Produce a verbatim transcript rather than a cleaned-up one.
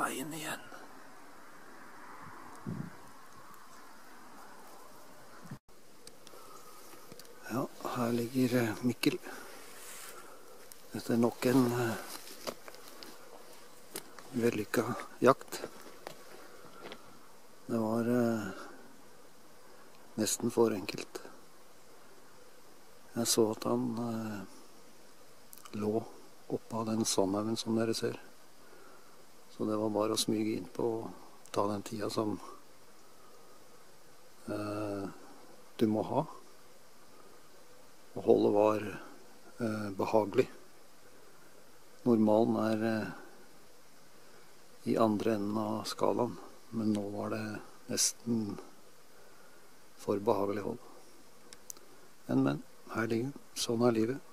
inn igjen. Ja, her ligger Mikkel etter nok en vellykket jakt. Det var eh, nesten for enkelt. Jeg så at han eh, lå oppe av den sandhaugen som dere ser. Så det var bare å smyge inn på og ta den tida som eh, du må ha. Og holdet var eh, behagelig. Normalen er eh, i andre enden av skalaen, men nå var det nesten for behagelig hold. Men, men, her ligger, sånn er livet.